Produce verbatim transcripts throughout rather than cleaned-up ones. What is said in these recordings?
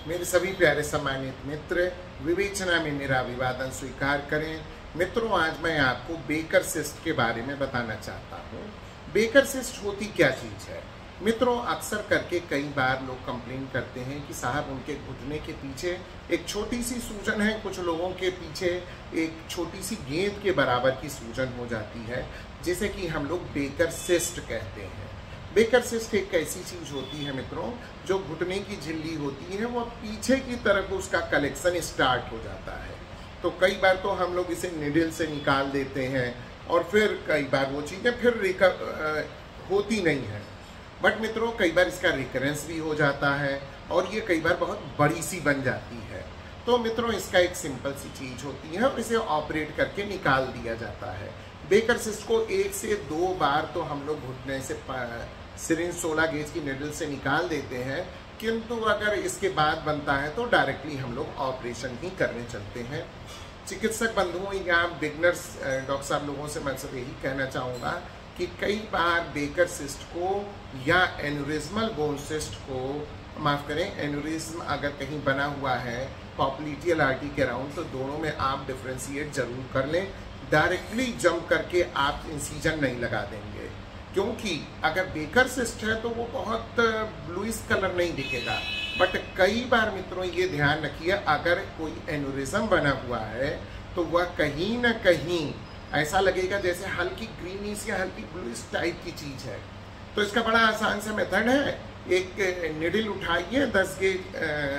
मेरे सभी प्यारे सम्मानित मित्र, विवेचना में मेरा अभिवादन स्वीकार करें। मित्रों, आज मैं आपको बेकर सिस्ट के बारे में बताना चाहता हूँ। बेकर सिस्ट होती क्या चीज़ है? मित्रों, अक्सर करके कई बार लोग कंप्लेन करते हैं कि साहब उनके घुटने के पीछे एक छोटी सी सूजन है, कुछ लोगों के पीछे एक छोटी सी गेंद के बराबर की सूजन हो जाती है, जिसे कि हम लोग बेकर सिस्ट कहते हैं। बेकर सिस्ट एक ऐसी चीज होती है मित्रों, जो घुटने की झिल्ली होती है, वो पीछे की तरफ उसका कलेक्शन स्टार्ट हो जाता है। तो कई बार तो हम लोग इसे निडल से निकाल देते हैं और फिर कई बार वो चीज़ें फिर रिकर होती नहीं है। बट मित्रों, कई बार इसका रिकरेंस भी हो जाता है और ये कई बार बहुत बड़ी सी बन जाती है। तो मित्रों, इसका एक सिंपल सी चीज़ होती है और इसे ऑपरेट करके निकाल दिया जाता है। बेकर सिस्ट को एक से दो बार तो हम लोग घुटने से सिरिंज सोलह गेज की निडल से निकाल देते हैं, किंतु अगर इसके बाद बनता है तो डायरेक्टली हम लोग ऑपरेशन ही करने चलते हैं। चिकित्सक बंधुओं या बिगनर्स डॉक्टर साहब लोगों से मैं सब यही कहना चाहूँगा कि कई बार बेकर सिस्ट को या एन्यूरिज्मल बोन सिस्ट को, माफ़ करें, एन्यूरिज्म अगर कहीं बना हुआ है पॉप्लिटियल आर्टरी के अराउंड, तो दोनों में आप डिफ्रेंशिएट जरूर कर लें। डायरेक्टली जंप करके आप इंसीजन नहीं लगा देंगे, क्योंकि अगर बेकर सिस्ट है तो वो बहुत ब्लूइश कलर नहीं दिखेगा। बट कई बार मित्रों ये ध्यान रखिए, अगर कोई एन्यूरिज्म बना हुआ है तो वह कहीं ना कहीं ऐसा लगेगा जैसे हल्की ग्रीनिश या हल्की ब्लूइश टाइप की चीज़ है। तो इसका बड़ा आसान सा मेथड है, एक निडल उठाइए, दस गेज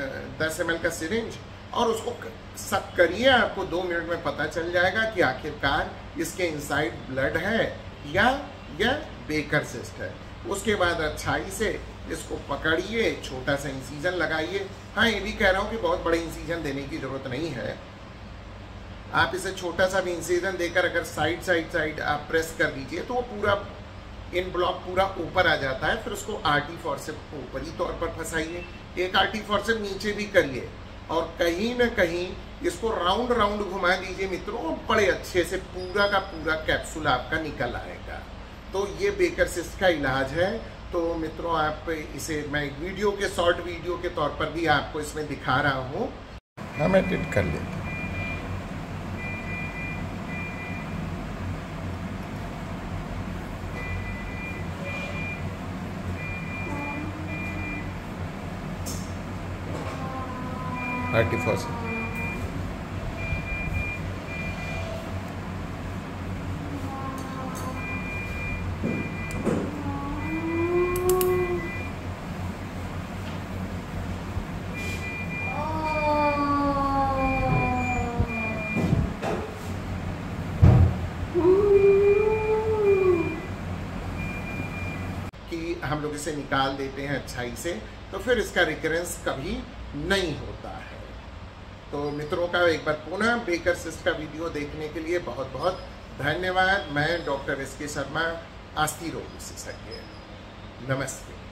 दस एम एल का सिरिंज, और उसको सक करिए। आपको दो मिनट में पता चल जाएगा कि आखिरकार इसके इनसाइड ब्लड है या या बेकर सिस्ट है। उसके बाद अच्छाई से इसको पकड़िए, छोटा सा इंसीजन लगाइए। हाँ, ये भी कह रहा हूँ कि बहुत बड़े इंसीजन देने की जरूरत नहीं है। आप इसे छोटा सा भी इंसीजन देकर अगर साइड साइड साइड आप प्रेस कर दीजिए तो वो पूरा इन ब्लॉक पूरा ऊपर आ जाता है। फिर उसको आर्टी फॉर्सेप ऊपरी तौर पर फंसाइए, एक आर्टी फॉर्सेप नीचे भी करिए, और कहीं ना कहीं इसको राउंड राउंड घुमा दीजिए मित्रों, बड़े अच्छे से पूरा का पूरा कैप्सूल आपका निकल आएगा। तो ये बेकर सिस्ट का इलाज है। तो मित्रों, आप इसे मैं एक वीडियो के शॉर्ट वीडियो के तौर पर भी आपको इसमें दिखा रहा हूँ। हाँ, मैं एडिट कर लेता हूँ। आर्टी फॉर्सेप कि हम लोग इसे निकाल देते हैं अच्छाई से, तो फिर इसका रिकरेंस कभी नहीं होता है। तो मित्रों का एक बार पुनः बेकर सिस्ट का वीडियो देखने के लिए बहुत बहुत धन्यवाद। मैं डॉक्टर एस के शर्मा, अस्थि रोग विशेषज्ञ। नमस्ते।